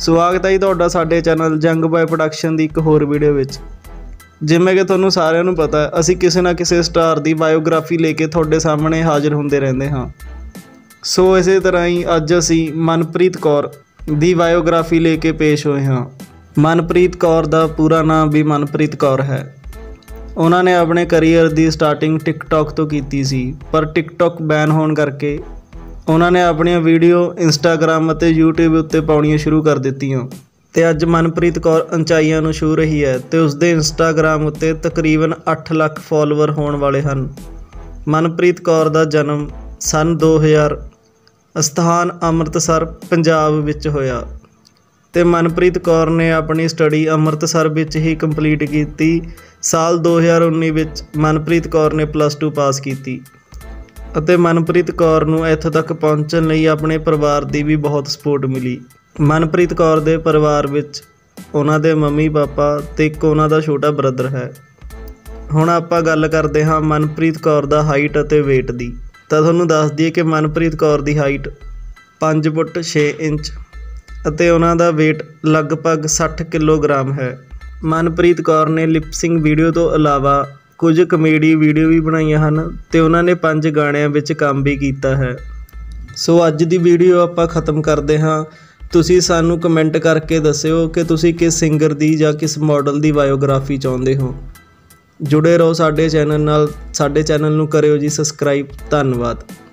स्वागत है जी तुहाडा साडे चैनल जंग बॉय प्रोडक्शन की एक होर वीडियो विच। जिवें कि तुहानूं सारिआं नूं पता है असीं किसी ना किसी स्टार की बायोग्राफी लेके तुहाडे सामने हाज़र हुंदे रहिंदे हां। सो इस तरह ही अज असीं मनप्रीत कौर की बायोग्राफी लेके पेश होए हाँ। मनप्रीत कौर का पूरा नाम भी मनप्रीत कौर है। उन्होंने अपने करियर की स्टार्टिंग टिकटॉक तो की सी, पर टिकटॉक बैन होने करके उन्होंने अपनी वीडियो इंस्टाग्राम और यूट्यूब उत्ते पाउणियां शुरू कर दित्तियां ते अज मनप्रीत कौर उंचाइयां नूं छू रही है ते उसदे इंस्टाग्राम उत्ते तकरीबन 8 लाख फॉलोवर होने वाले हैं। मनप्रीत कौर का जन्म सन 2000 स्थान अमृतसर पंजाब विच होया ते मनप्रीत कौर ने अपनी स्टडी अमृतसर विच ही कंप्लीट की। साल 2019 विच मनप्रीत कौर ने +2 पास की ਅਤੇ मनप्रीत कौर नूं इत्थों तक पहुँचण लई अपने परिवार की भी बहुत सपोर्ट मिली। मनप्रीत कौर दे परिवार विच उन्हां दे मम्मी पापा ते एक उन्हां दा छोटा ब्रदर है। हुण आपां गल करदे हां मनप्रीत कौर दा हाइट अते वेट दी। तां तुहानूं दस दईए कि मनप्रीत कौर दी हाइट 5 फुट 6 इंच अते उन्हां दा वेट लगभग 60 किलोग्राम है। मनप्रीत कौर ने लिपसिंग वीडियो तो इलावा कुछ कमेडी वीडियो भी बनाईयां हन ते उन्होंने 5 गाणियां विच काम भी किया है। सो अज दी वीडियो आपां खत्म करते हाँ। तुसीं सानूं कमेंट करके दस्सिओ कि तुसीं किस सिंगर दी जां किस मॉडल दी बायोग्राफी चाहुंदे हो। जुड़े रहो साडे चैनल नाल। साडे चैनल नूं करिओ जी सबसक्राइब। धन्नवाद।